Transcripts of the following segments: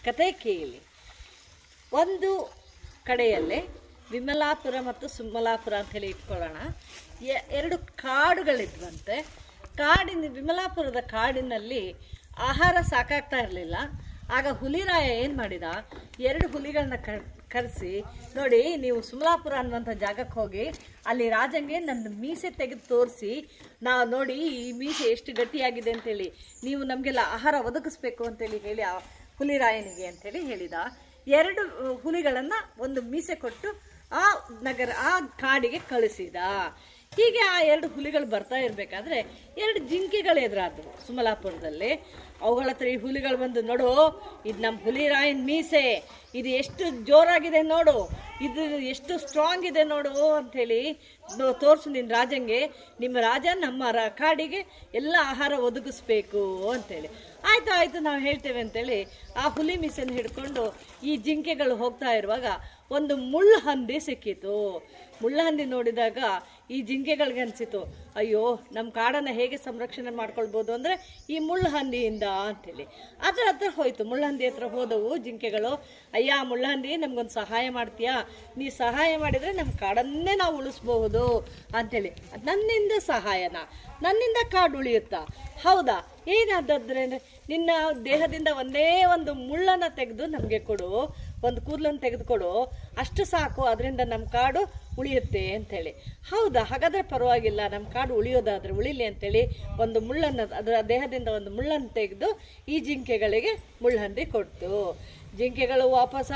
ಕತೆ ಕೇಳಿ. ಒಂದು ಕಡೆಯಲ್ಲೇ ವಿಮಲಾಪುರ ಮತ್ತು ಸುಮಲಾಪುರ ಅಂಥೇಳಿ ಇಟ್ಕೊಳ್ಳೋಣ. ಎರಡು ಕಾಡುಗಳಿದ್ವಂತೆ. ವಿಮಲಾಪುರದ ಕಾಡಿನಲ್ಲಿ ಆಹಾರ ಸಾಕಾಗ್ತಾ ಇರಲಿಲ್ಲ. ಆಗ ಹುಲಿರಾಯ ಏನು ಮಾಡಿದ, ಎರಡು ಹುಲಿಗಳನ್ನ ಕರೆಸಿ, ನೋಡಿ ನೀವು ಸುಮಲಾಪುರ ಅನ್ನುವಂಥ ಜಾಗಕ್ಕೆ ಹೋಗಿ ಅಲ್ಲಿ ರಾಜಂಗೆ ನನ್ನ ಮೀಸೆ ತೆಗೆದು ತೋರಿಸಿ, ನಾವು ನೋಡಿ ಈ ಮೀಸೆ ಎಷ್ಟು ಗಟ್ಟಿಯಾಗಿದೆ ಅಂತೇಳಿ ನೀವು ನಮಗೆಲ್ಲ ಆಹಾರ ಒದಗಿಸ್ಬೇಕು ಅಂತೇಳಿ ಹೇಳಿ ಆ ಹುಲಿರಾಯನಿಗೆ ಅಂಥೇಳಿ ಹೇಳಿದ. ಎರಡು ಹುಲಿಗಳನ್ನು ಒಂದು ಮೀಸೆ ಕೊಟ್ಟು ಆ ಕಾಡಿಗೆ ಕಳಿಸಿದ. ಹೀಗೆ ಆ ಎರಡು ಹುಲಿಗಳು ಬರ್ತಾ ಇರಬೇಕಾದ್ರೆ ಎರಡು ಜಿಂಕೆಗಳು ಎದುರಾದವು ಸುಮಲಾಪುರದಲ್ಲಿ. ಅವುಗಳ ಹತ್ರ ಈ ಹುಲಿಗಳು ಬಂದು, ನೋಡು ಇದು ನಮ್ಮ ಹುಲಿರಾಯನ ಮೀಸೆ, ಇದು ಎಷ್ಟು ಜೋರಾಗಿದೆ ನೋಡು, ಇದು ಎಷ್ಟು ಸ್ಟ್ರಾಂಗ್ ಇದೆ ನೋಡು ಅಂಥೇಳಿ ತೋರಿಸು ನಿನ್ನ ರಾಜಂಗೆ. ನಿಮ್ಮ ರಾಜ ನಮ್ಮ ಕಾಡಿಗೆ ಎಲ್ಲ ಆಹಾರ ಒದಗಿಸ್ಬೇಕು ಅಂಥೇಳಿ. ಆಯಿತು ನಾವು ಹೇಳ್ತೇವೆ ಅಂತೇಳಿ ಆ ಹುಲಿ ಮೀಸೆನ ಹಿಡ್ಕೊಂಡು ಈ ಜಿಂಕೆಗಳು ಹೋಗ್ತಾ ಇರುವಾಗ ಒಂದು ಮುಳ್ಳು ಹಂದಿ ಸಿಕ್ಕಿತು. ಮುಳ್ಳಹಂದಿ ನೋಡಿದಾಗ ಈ ಜಿಂಕೆಗಳಿಗೆ ಅನಿಸಿತು, ಅಯ್ಯೋ ನಮ್ಮ ಕಾಡನ್ನು ಹೇಗೆ ಸಂರಕ್ಷಣೆ ಮಾಡ್ಕೊಳ್ಬೋದು ಅಂದರೆ ಈ ಮುಳ್ಳಹಂದಿಯಿಂದ ಅಂಥೇಳಿ. ಅದರ ಹತ್ರ ಹೋಯ್ತು. ಮುಳ್ಳಹಂದಿ ಹತ್ರ ಹೋದವು ಜಿಂಕೆಗಳು. ಅಯ್ಯ ಮುಳ್ಳಹಂದಿ, ನಮ್ಗೊಂದು ಸಹಾಯ ಮಾಡ್ತೀಯಾ? ನೀ ಸಹಾಯ ಮಾಡಿದರೆ ನಮ್ಮ ಕಾಡನ್ನೇ ನಾವು ಉಳಿಸ್ಬಹುದು ಅಂಥೇಳಿ. ನನ್ನಿಂದ ಸಹಾಯನ? ನನ್ನಿಂದ ಕಾಡು ಉಳಿಯುತ್ತಾ? ಹೌದಾ, ಏನಾದ್ರೆ ನಿನ್ನ ದೇಹದಿಂದ ಒಂದೇ ಒಂದು ಮುಳ್ಳನ್ನು ತೆಗೆದು ನಮಗೆ ಕೊಡು, ಒಂದು ಕೂದಲನ್ನು ತೆಗೆದುಕೊಡು, ಅಷ್ಟು ಸಾಕು, ಅದರಿಂದ ನಮ್ಮ ಕಾಡು ಉಳಿಯುತ್ತೆ ಅಂಥೇಳಿ. ಹೌದಾ, ಹಾಗಾದರೆ ಪರವಾಗಿಲ್ಲ, ನಮ್ಮ ಕಾಡು ಉಳಿಯೋದಾದರೆ ಉಳಿಲಿ ಅಂತೇಳಿ ಒಂದು ಮುಳ್ಳನ್ನು, ಅದರ ದೇಹದಿಂದ ಒಂದು ಮುಳ್ಳನ್ನು ತೆಗೆದು ಈ ಜಿಂಕೆಗಳಿಗೆ ಮುಳ್ಳಹಂದಿ ಕೊಡ್ತು. ಜಿಂಕೆಗಳು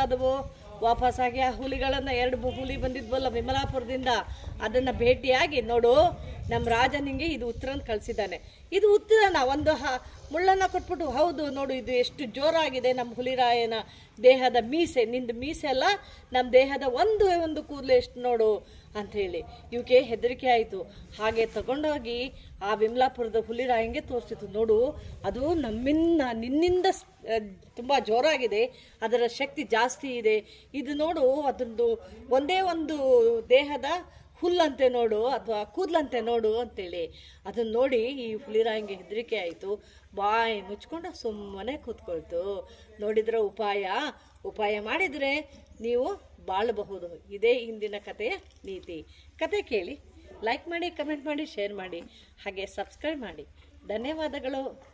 ವಾಪಸ್ಸಾಗಿ ಆ ಹುಲಿಗಳನ್ನು, ಎರಡು ಹುಲಿ ಬಂದಿದ್ವಲ್ಲ ವಿಮಲಾಪುರದಿಂದ, ಅದನ್ನು ಭೇಟಿಯಾಗಿ, ನೋಡು ನಮ್ಮ ರಾಜ ನಿಂಗೆ ಇದು ಉತ್ತರನ ಕಳಿಸಿದ್ದಾನೆ, ಇದು ಉತ್ತರನ ಒಂದು ಮುಳ್ಳನ್ನು ಕೊಟ್ಬಿಟ್ಟು, ಹೌದು ನೋಡು ಇದು ಎಷ್ಟು ಜೋರಾಗಿದೆ ನಮ್ಮ ಹುಲಿರಾಯನ ದೇಹದ ಮೀಸೆ, ನಿಂದು ಮೀಸೆ ಅಲ್ಲ ನಮ್ಮ ದೇಹದ ಒಂದು ಕೂದಲು ಎಷ್ಟು ನೋಡು ಅಂಥೇಳಿ. ಇವಕ್ಕೆ ಹೆದರಿಕೆ ಆಯಿತು. ಹಾಗೆ ತಗೊಂಡೋಗಿ ಆ ವಿಮಲಾಪುರದ ಹುಲಿರಾಯಂಗೆ ತೋರಿಸಿತು. ನೋಡು ಅದು ನಿನ್ನಿಂದ ತುಂಬ ಜೋರಾಗಿದೆ, ಅದರ ಶಕ್ತಿ ಜಾಸ್ತಿ ಇದೆ, ಇದು ನೋಡು ಅದೊಂದು ಒಂದೇ ಒಂದು ದೇಹದ ಹುಲ್ಲಂತೆ ನೋಡು ಅಥವಾ ಕೂದಲಂತೆ ನೋಡು ಅಂತೇಳಿ. ಅದನ್ನು ನೋಡಿ ಈ ಹುಲಿರಾಯಂಗೆ ಹೆದರಿಕೆ ಆಯಿತು. ಬಾಯಿ ಮುಚ್ಕೊಂಡು ಸುಮ್ಮನೆ ಕೂತ್ಕೊಳ್ತು. ನೋಡಿದ್ರೆ ಉಪಾಯ ಮಾಡಿದರೆ ನೀವು ಬಾಳಬಹುದು. ಇದೇ ಇಂದಿನ ಕಥೆಯ ನೀತಿ. ಕತೆ ಕೇಳಿ, ಲೈಕ್ ಮಾಡಿ, ಕಮೆಂಟ್ ಮಾಡಿ, ಶೇರ್ ಮಾಡಿ, ಹಾಗೆ ಸಬ್ಸ್ಕ್ರೈಬ್ ಮಾಡಿ. ಧನ್ಯವಾದಗಳು.